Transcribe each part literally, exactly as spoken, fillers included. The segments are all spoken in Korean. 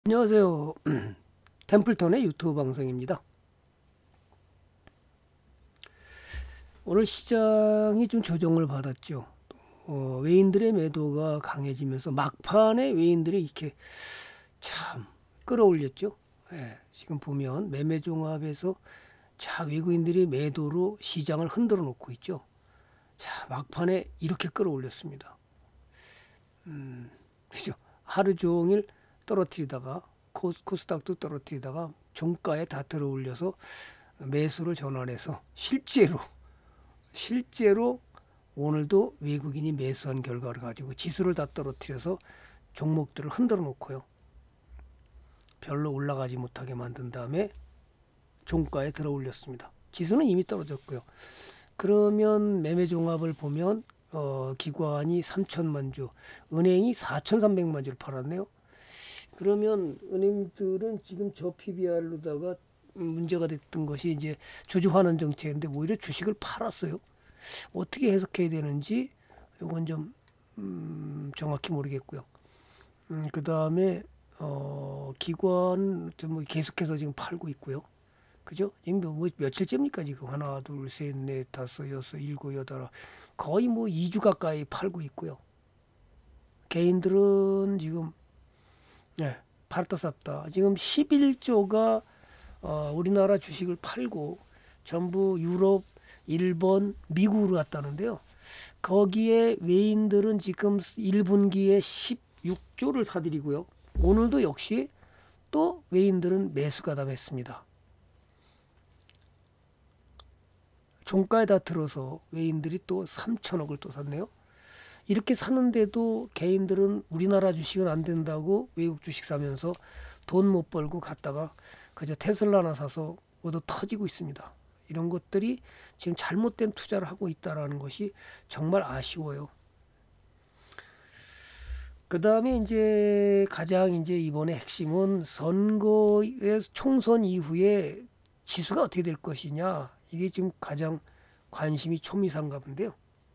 안녕하세요. 템플턴의 유튜브 방송입니다. 오늘 시장이 좀 조정을 받았죠. 어, 외인들의 매도가 강해지면서 막판에 외인들이 이렇게 참 끌어올렸죠. 예, 지금 보면 매매종합에서 자 외국인들이 매도로 시장을 흔들어 놓고 있죠. 자 막판에 이렇게 끌어올렸습니다. 음, 그죠? 하루 종일 떨어뜨리다가 코, 코스닥도 떨어뜨리다가 종가에 다 들어올려서 매수를 전환해서 실제로 실제로 오늘도 외국인이 매수한 결과를 가지고 지수를 다 떨어뜨려서 종목들을 흔들어 놓고요. 별로 올라가지 못하게 만든 다음에 종가에 들어 올렸습니다. 지수는 이미 떨어졌고요. 그러면 매매 종합을 보면 어, 기관이 삼천만 주, 은행이 사천삼백만 주를 팔았네요. 그러면 은행들은 지금 저 피비알로다가 문제가 됐던 것이 이제 주주 환원 정책인데 오히려 주식을 팔았어요. 어떻게 해석해야 되는지 이건 좀 음, 정확히 모르겠고요. 음, 그 다음에 어, 기관 뭐 계속해서 지금 팔고 있고요. 그죠? 지금 뭐, 뭐 며칠째입니까 지금 하나 둘 셋 넷 다섯 여섯 일곱 여덟 거의 뭐 이 주 가까이 팔고 있고요. 개인들은 지금 네, 팔았다 샀다 지금 십일 조가 어, 우리나라 주식을 팔고 전부 유럽, 일본, 미국으로 갔다는데요. 거기에 외인들은 지금 일 분기에 십육 조를 사들이고요. 오늘도 역시 또 외인들은 매수 가담했습니다. 종가에 다 들어서 외인들이 또 삼천억을 또 샀네요. 이렇게 사는데도 개인들은 우리나라 주식은 안 된다고 외국 주식 사면서 돈 못 벌고 갔다가 그저 테슬라나 사서 얻어 터지고 있습니다. 이런 것들이 지금 잘못된 투자를 하고 있다라는 것이 정말 아쉬워요. 그 다음에 이제 가장 이제 이번에 핵심은 선거의 총선 이후에 지수가 어떻게 될 것이냐. 이게 지금 가장 관심이 초미상가 본데요.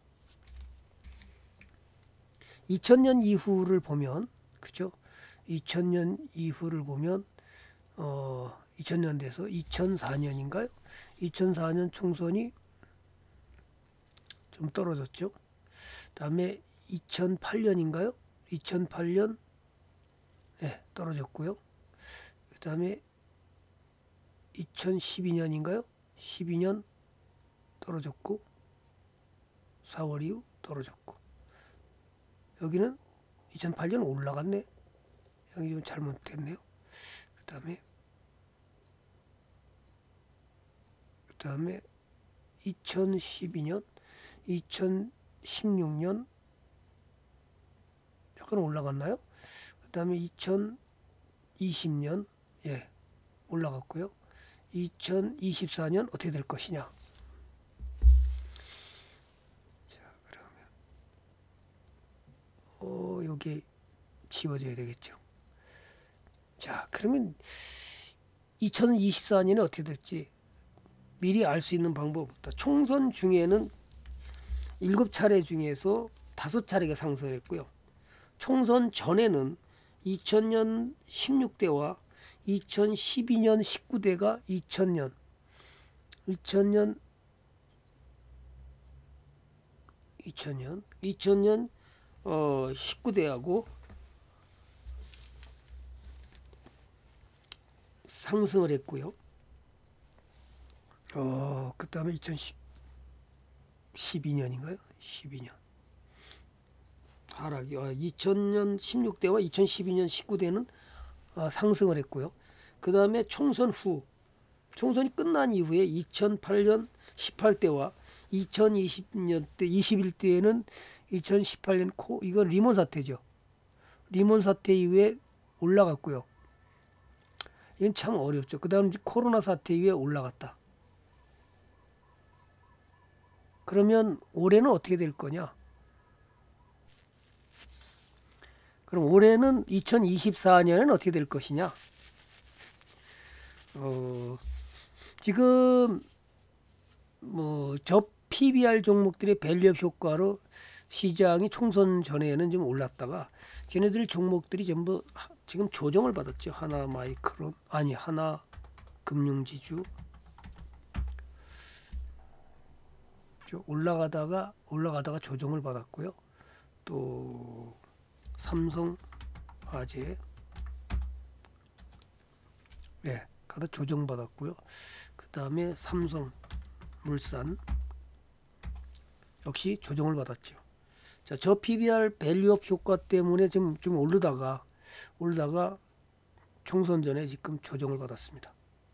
이천 년 이후를 보면, 그죠? 이천 년 이후를 보면, 어, 이천 년대에서 이천사 년인가요? 이천사 년 총선이 좀 떨어졌죠. 다음에 이천팔 년인가요? 이천팔 년, 네, 떨어졌고요. 그 다음에 이천십이 년인가요? 십이 년 떨어졌고, 사월 이후 떨어졌고, 여기는 이천팔 년 올라갔네. 여기 좀 잘못됐네요. 그 다음에 그 다음에 이천십이 년, 이천십육 년 약간 올라갔나요? 그 다음에 이천이십 년 예 올라갔고요. 이천이십사 년 어떻게 될 것이냐. 자 그러면 어 여기 지워져야 되겠죠. 자 그러면 이천이십사 년에 어떻게 될지 미리 알 수 있는 방법부터 총선 중에는 일곱 차례 중에서 다섯 차례가 상승을 했고요. 총선 전에는 이천 년 십육 대와 이천십이 년 십구 대가 이천 년, 이천 년, 이천 년, 이천 년 어, 십구 대하고 상승을 했고요. 어, 그 다음에 이천십이 년인가요? 십이 년. 하락이 어, 이천 년 십육 대와 이천십이 년 십구 대는 어, 상승을 했고요. 그 다음에 총선 후, 총선이 끝난 이후에 이천팔 년 십팔 대와 이천이십 년 때 이십일 대에는 이천십팔 년 코 이건 리먼 사태죠. 리먼 사태 이후에 올라갔고요. 이건 참 어렵죠. 그 다음 코로나 사태 이후에 올라갔다. 그러면 올해는 어떻게 될 거냐? 그럼 올해는 이천이십사 년에는 어떻게 될 것이냐? 어, 지금 뭐 저 피비알 종목들의 밸류업 효과로 시장이 총선 전에는 좀 올랐다가 걔네들 종목들이 전부 지금 조정을 받았죠. 하나마이크론 아니 하나금융지주 올라가다가 올라가다가 조정을 받았고요. 또 삼성화재 예, 가다 조정 받았고요. 그 다음에 삼성물산 역시 조정을 받았죠. 자, 저 피비알 밸류업 효과 때문에 좀, 좀 오르다가 오르다가 총선 전에 지금 조정을 받았습니다.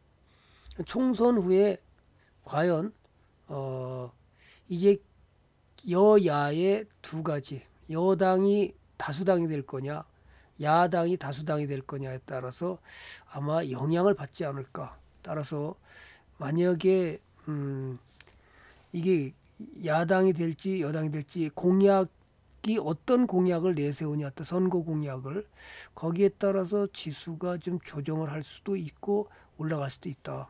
총선 후에 과연 어, 이제 여야의 두 가지, 여당이 다수당이 될 거냐, 야당이 다수당이 될 거냐에 따라서 아마 영향을 받지 않을까. 따라서 만약에 음, 이게 야당이 될지 여당이 될지 공약이 어떤 공약을 내세우냐, 또 선거 공약을 거기에 따라서 지수가 좀 조정을 할 수도 있고 올라갈 수도 있다.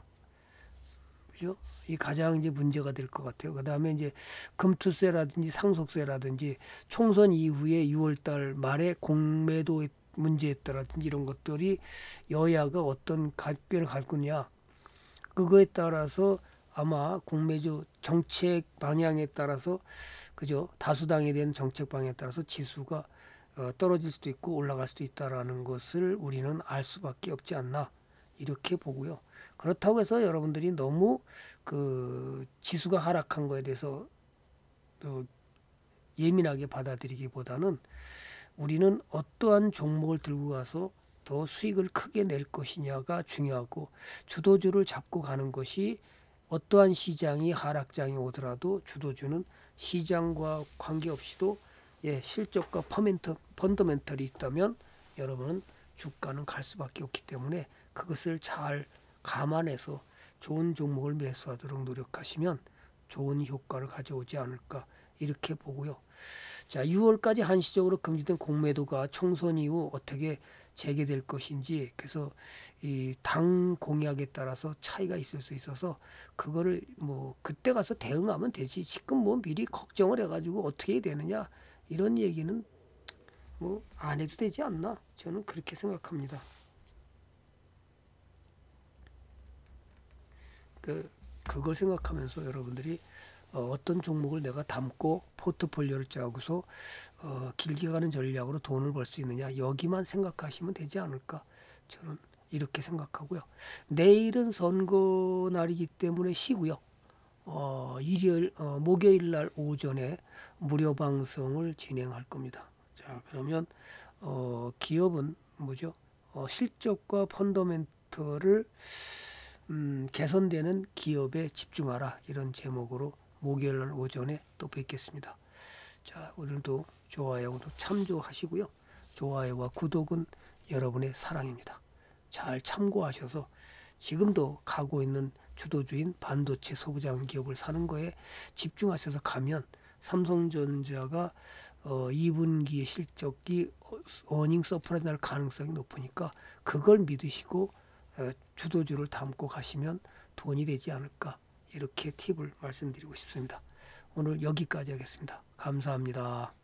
그죠? 이 가장 이제 문제가 될 것 같아요. 그 다음에 이제 금투세라든지 상속세라든지 총선 이후에 유월달 말에 공매도 문제였다라든지 이런 것들이 여야가 어떤 궤를 갈 거냐, 그거에 따라서 아마 공매도 정책 방향에 따라서 그죠, 다수당에 대한 정책 방향에 따라서 지수가 어, 떨어질 수도 있고 올라갈 수도 있다라는 것을 우리는 알 수밖에 없지 않나 이렇게 보고요. 그렇다고 해서 여러분들이 너무 그 지수가 하락한 거에 대해서 어, 예민하게 받아들이기보다는 우리는 어떠한 종목을 들고 가서 더 수익을 크게 낼 것이냐가 중요하고, 주도주를 잡고 가는 것이 어떠한 시장이 하락장이 오더라도 주도주는 시장과 관계없이도 예, 실적과 퍼멘터, 펀더멘털이 있다면 여러분은 주가는 갈 수밖에 없기 때문에 그것을 잘 감안해서 좋은 종목을 매수하도록 노력하시면 좋은 효과를 가져오지 않을까 이렇게 보고요. 자, 유월까지 한시적으로 금지된 공매도가 총선 이후 어떻게 재개될 것인지, 그래서 이 당 공약에 따라서 차이가 있을 수 있어서 그거를 뭐 그때 가서 대응하면 되지, 지금 뭐 미리 걱정을 해가지고 어떻게 해야 되느냐 이런 얘기는 뭐 안 해도 되지 않나, 저는 그렇게 생각합니다. 그 그걸 생각하면서 여러분들이 어, 어떤 종목을 내가 담고 포트폴리오를 짜고서 어, 길게 가는 전략으로 돈을 벌 수 있느냐, 여기만 생각하시면 되지 않을까, 저는 이렇게 생각하고요. 내일은 선거 날이기 때문에 쉬고요. 어, 일요일, 어, 목요일 날 오전에 무료 방송을 진행할 겁니다. 자, 그러면 어, 기업은 뭐죠? 어, 실적과 펀더멘털을 음, 개선되는 기업에 집중하라, 이런 제목으로 목요일 날 오전에 또 뵙겠습니다. 자, 오늘도 좋아요도 참조하시고요. 좋아요와 구독은 여러분의 사랑입니다. 잘 참고하셔서 지금도 가고 있는 주도주인 반도체 소부장 기업을 사는 거에 집중하셔서 가면 삼성전자가 어, 이 분기 실적이 어닝 서프라이즈 날 가능성이 높으니까 그걸 믿으시고 어, 주도주를 담고 가시면 돈이 되지 않을까, 이렇게 팁을 말씀드리고 싶습니다. 오늘 여기까지 하겠습니다. 감사합니다.